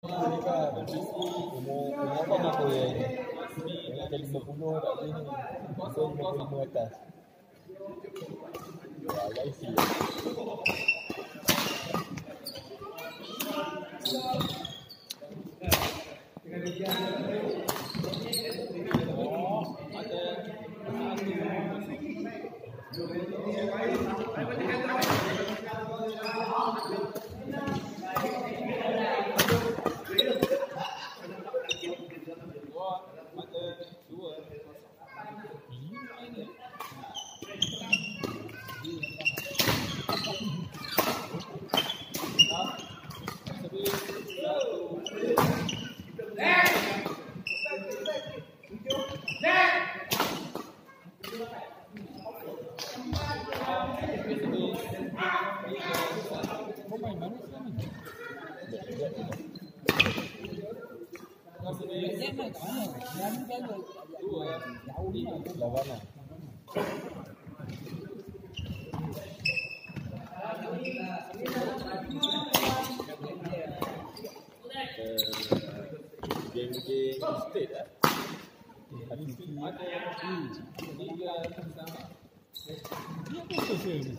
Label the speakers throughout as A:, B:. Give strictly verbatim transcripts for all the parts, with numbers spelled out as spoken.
A: Ni kan umur umur apa aku yang nak jadi lima puluh tak boleh ni. So lima puluh lima atas. Wah, agak isi. Lawan lah. Game-game state lah. Ada isi. Hmm. Dia apa sosial ni?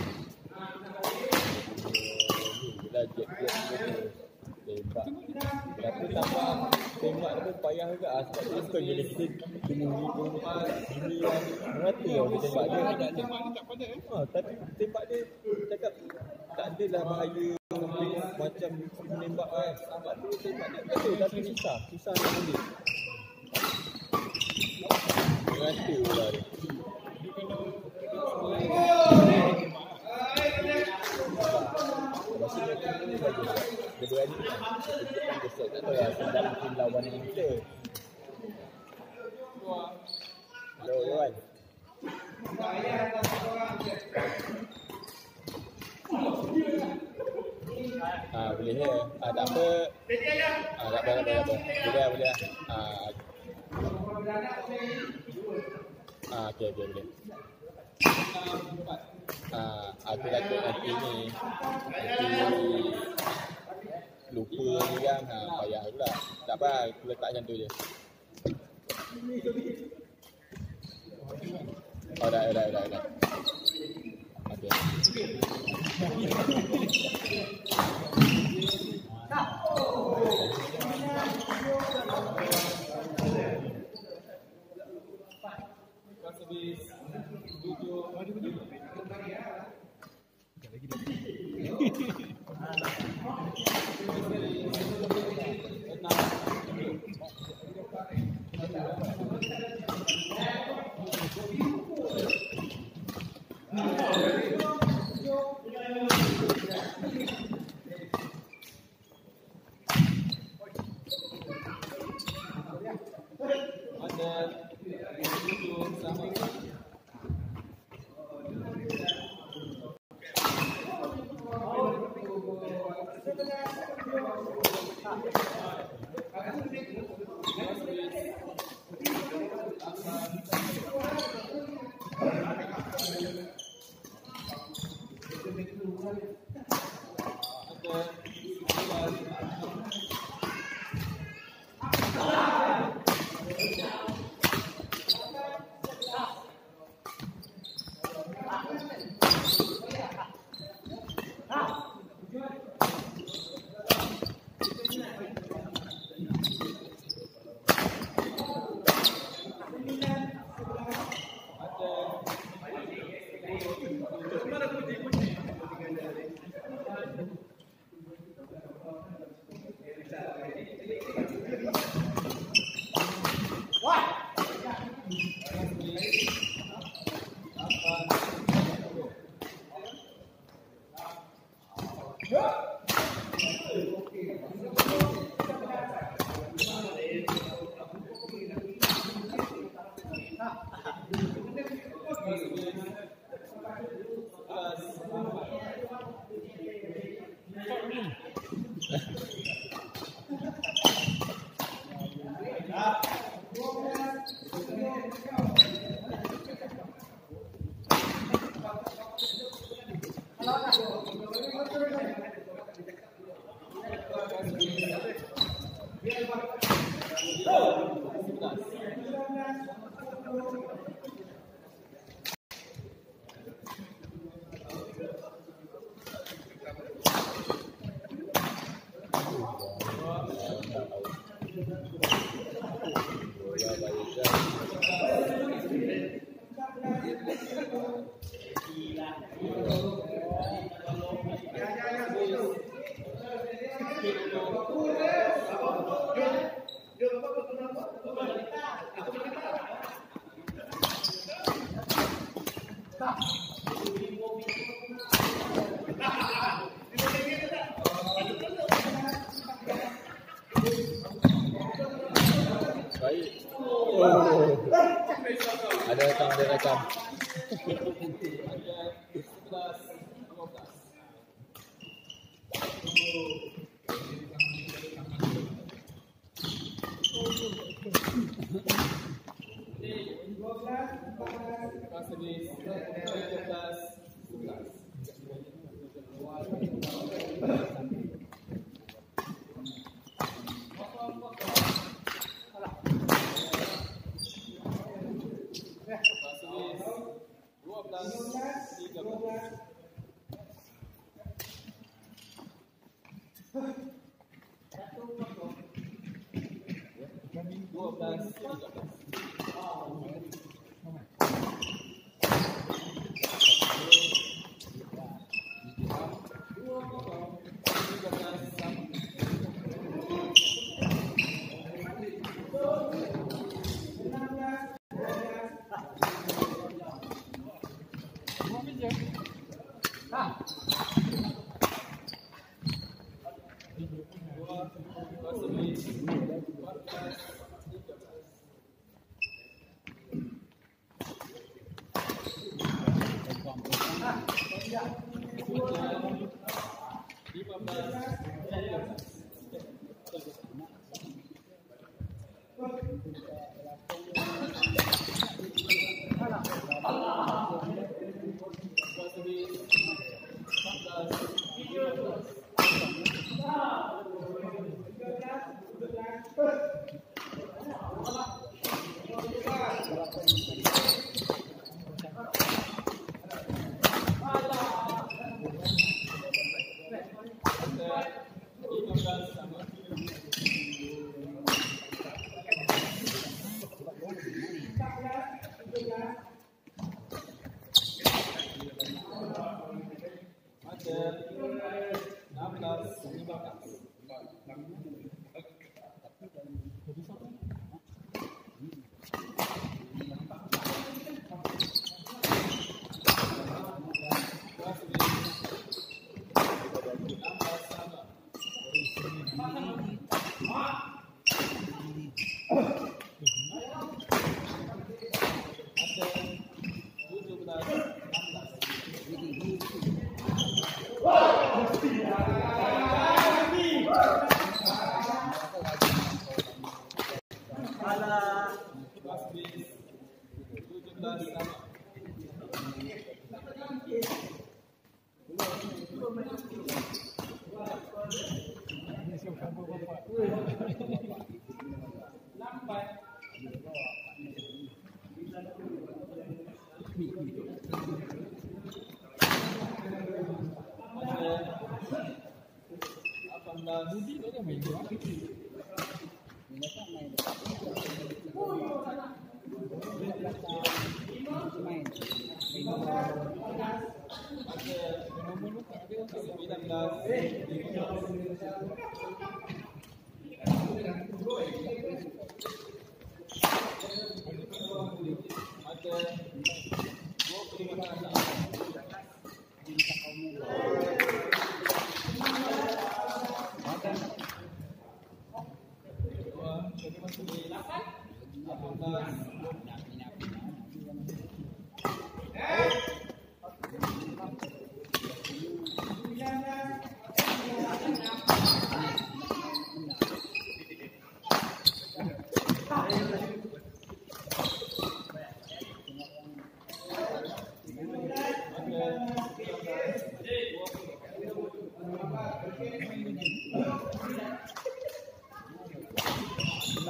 A: Ni lah jet-jet tembak. Tapi tambah tembak tu payah juga lah. Sebab tu suka jadi kita tunggu-tunggu gini lah. Merata lah dia tembak dia.
B: Tembak ni tak padat eh?
A: Ha, tapi tembak dia cakap tak adalah bahaya macam menembak kan. Sebab tu tembak dia betul tapi susah. Susah nak boleh. Merata pula dia.
B: Dia kalau
A: Masa dia akan ini saja. Kedua ni kita kan besar tak tahu lah sedang tim lawan dengan kita. Hello, Iwan. Ah, boleh ya. Ah, tak apa. Ah, tak apa, tak apa, tak apa. Boleh lah, boleh lah. Ah, ah okey, okey, boleh. Ah, aku takut nanti ni nanti lupa ni kan. Ha, payah pula. Tak apa, aku letak macam tu je. Oh, dah, dah, dah, dah. Okey. Baik. Oh. Ada rekam, ada rekam.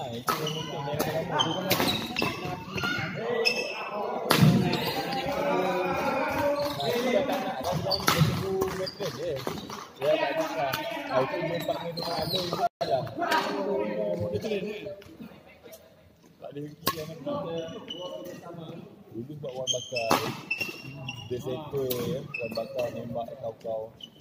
A: itu yang mungkin yang lama. Dia tak nak dah jauh seribu meter je. Dia tak nak. Ah, itu memang memang ada itu lah.
B: Dia clean ni.
A: Tak ada henti yang sama. Dulu buat wan bakar. Dia settle ya, wan bakar nembak kau-kau.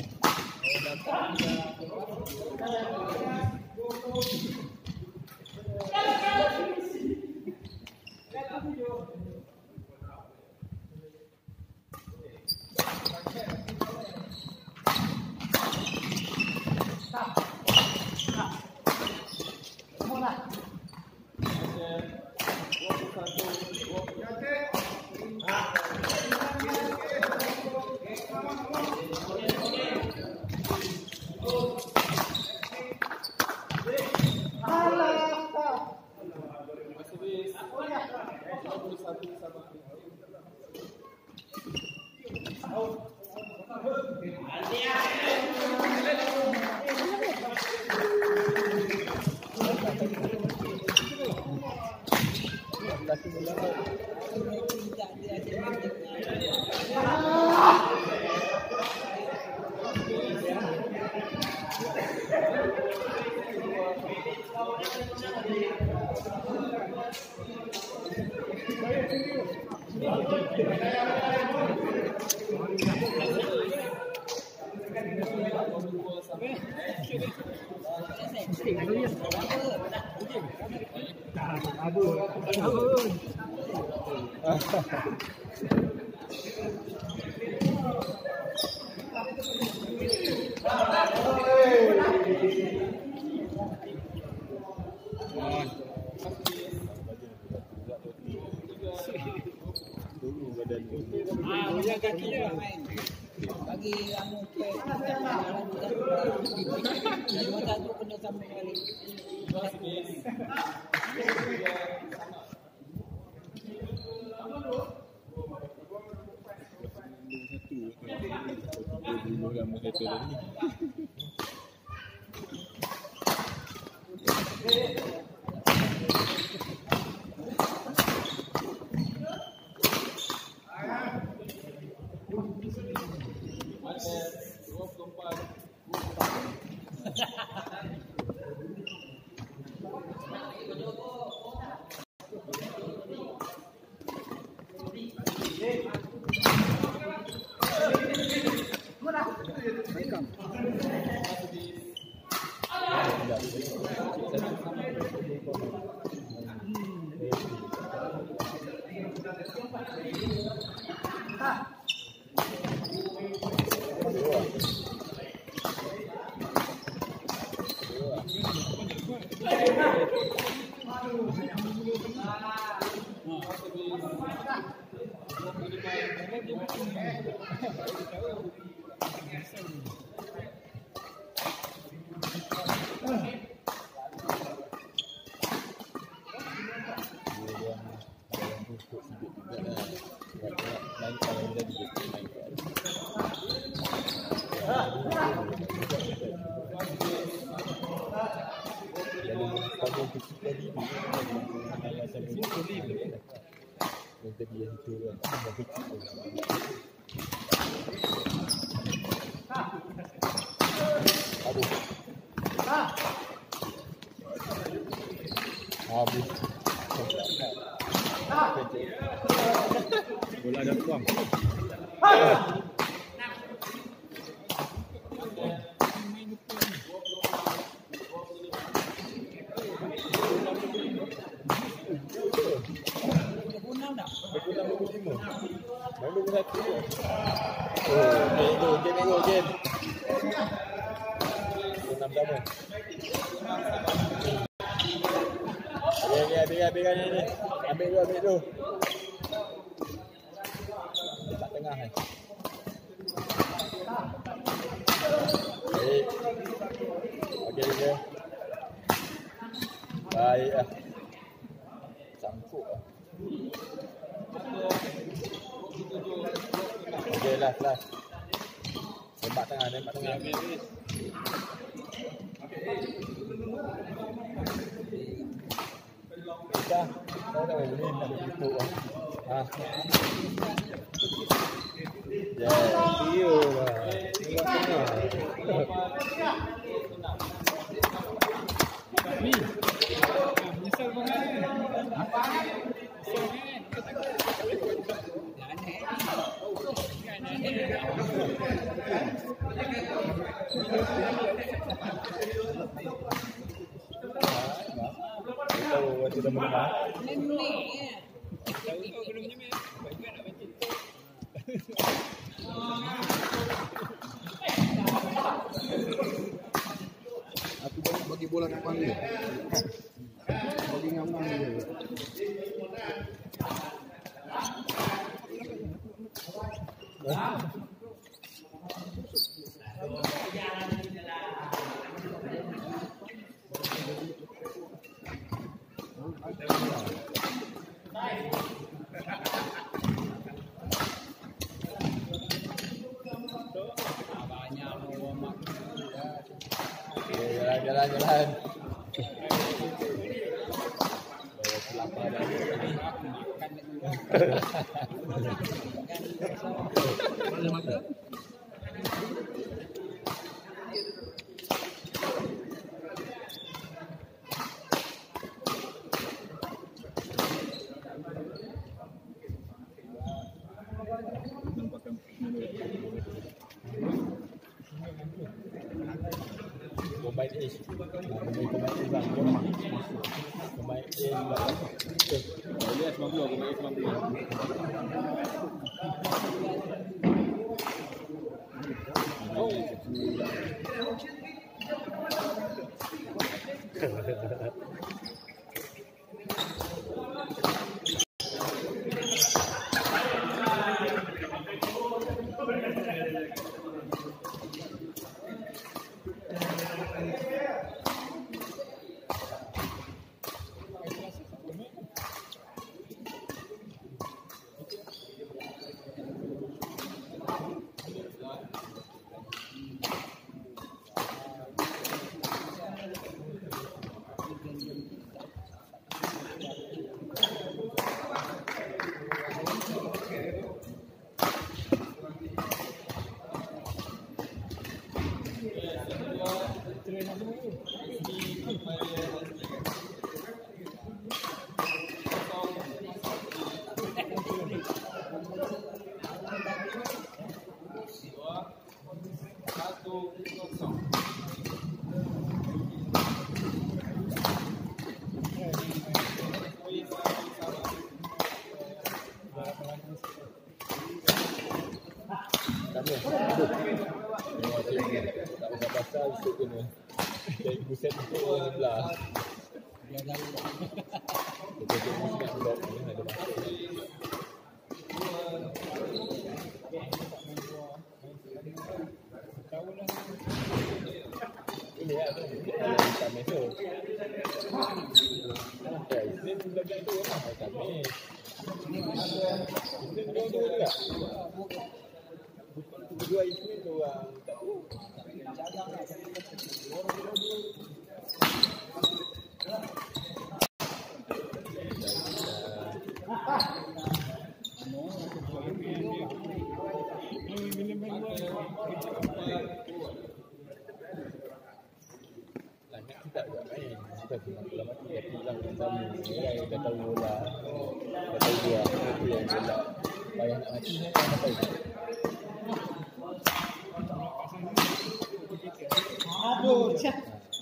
B: Ah, yang kaki dia.
C: Bagi anu ke lima satu kena sambung balik.
A: Dulu lama kata tadi. Habis. Bola dah tuang. Ambil ni. Ambil dulu, ambil dulu. Dekat tengah ni. Baik. Okey je. Baik ah. Campur ah. Okey, last last. Tembak tengah, tembak tengah. Oh, ni tak ada pupuk lah. Ha. Ya, dia lah. Dia tengah.
B: Ni. Ah, menyesal banget. Apa? Menyesal
A: Tahu waktu dah mendengar.
D: Aku bagi bola kat mana? Bagi ngamang dia.
A: Jalan, jalan, jalan. Bawa kelapa dah.
D: Mana makan?
A: Pemain A. Pemain pemain A bang. Pemain A bang. Oh, dia sembilan puluh, pemain A sembilan puluh. Oh. Tak usah pasal esok kena. Dari buset untuk orang sebelah. Dia dah lupa. Kita tengok mesti nak blok ni ada masuk. Ini lah tu. Kita mesok. Ya, ini belajar tu lah. Kami. Ini dua tu juga. Dua itu tu orang tak tahu. Banyak kita juga main. Kita cuma bola mati. Dia pulang sama. Dia dah tahu bola. Dah tahu dia. Itu yang bola. Payah nak mati. Dia tak tahu.
C: Aduh, cak.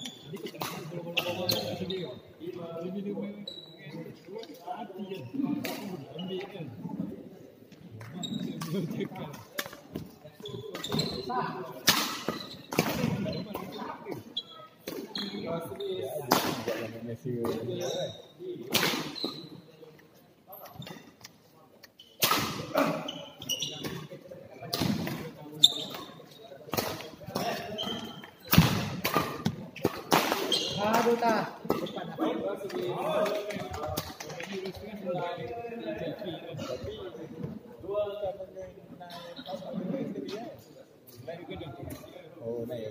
C: Aduh tak.
A: Oh, naik.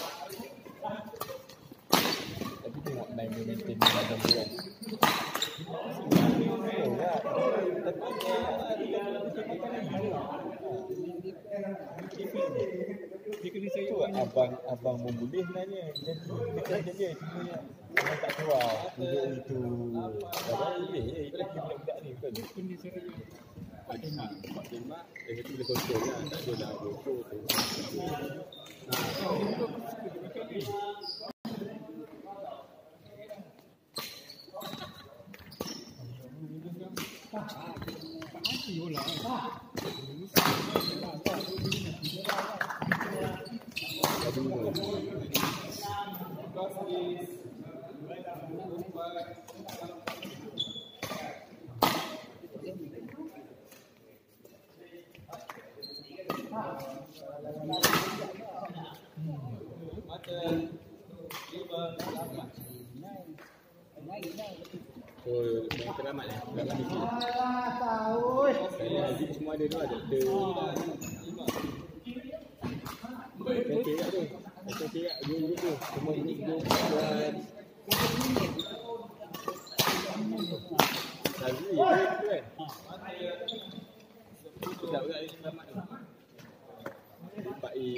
A: Tapi tengok naik momentum dalam bulan.
B: Dia kena cari
A: Tu
B: orang yang
A: abang abang memboleh sebenarnya. Dia dia kerja dia cuma dia tak keluar. Duduk itu. Abang boleh je itu lagi budak-budak ni betul.
B: dia kena cari yang tak tembak.
A: Pak tembak dia kata dia kontrol lah. Tak ada dah bokor tu.
B: Oh, dia bukan suka dia makan ni. Tak mati bola.
A: Oh, yang teramat eh. Teramat ni.
C: Alah, tahu.
A: Saya haji semua ada tu ada. Ada. Okey tak tu? Okey tak dua grup tu? Semua grup tu buat Tadi tu kan? Sedap juga ni teramat tu. Pak A.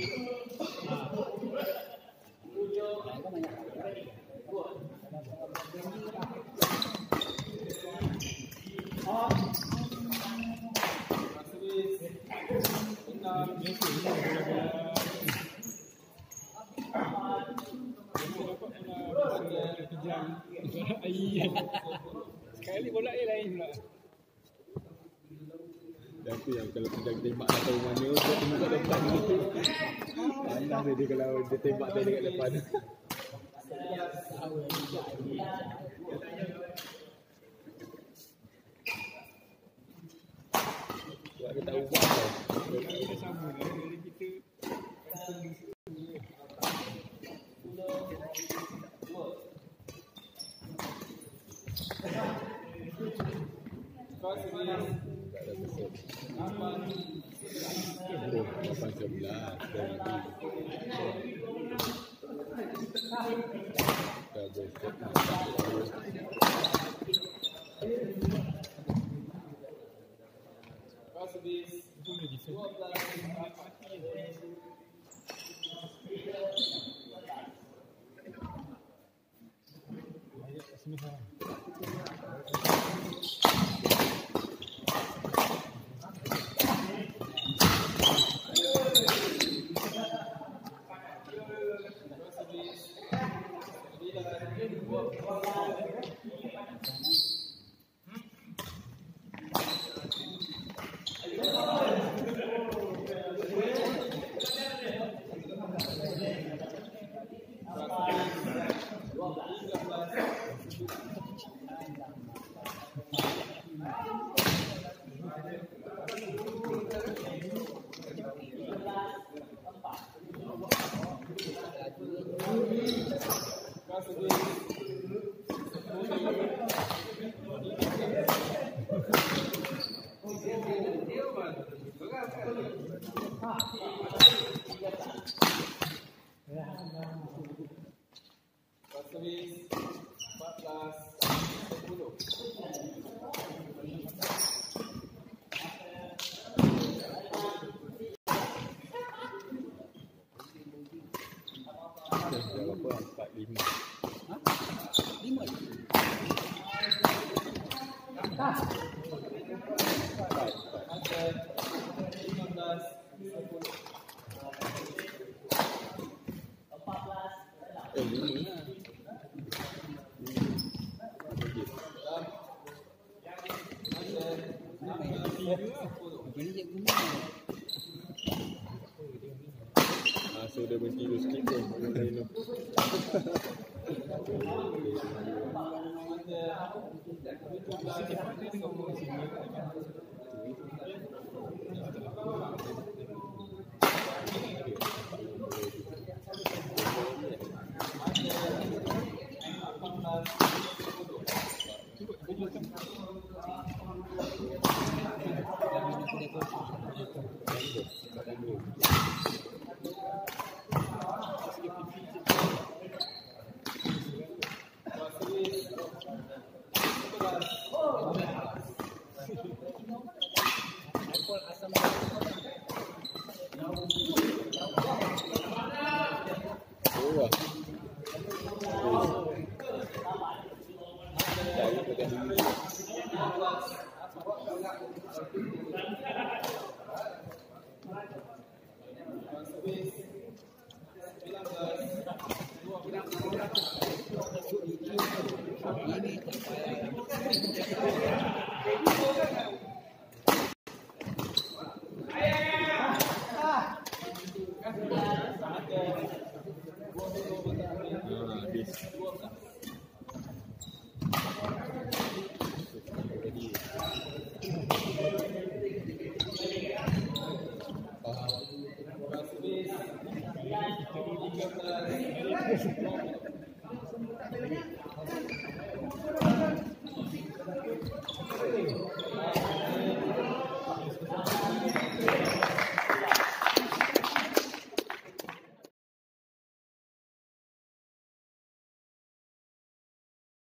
B: Sekali bola dia lain pula.
A: Dan tu yang kalau sedang tembak tak tahu mana dia tembak kat depan gitu. Pandang dia, dia kalau dia tembak dia dekat depan. Buat dia tak ubah tau.
B: Kita sama lah. Jadi kita
A: Tak ada besar. lapan sebelas dari double set. empat lima.
C: Lima.
A: Empat, empat. Eh, lima lah.
C: Jadi dia guna.
A: Ah, so dia berhenti dulu sikit tu. Yang lain tu.
B: Sikit pandai dengan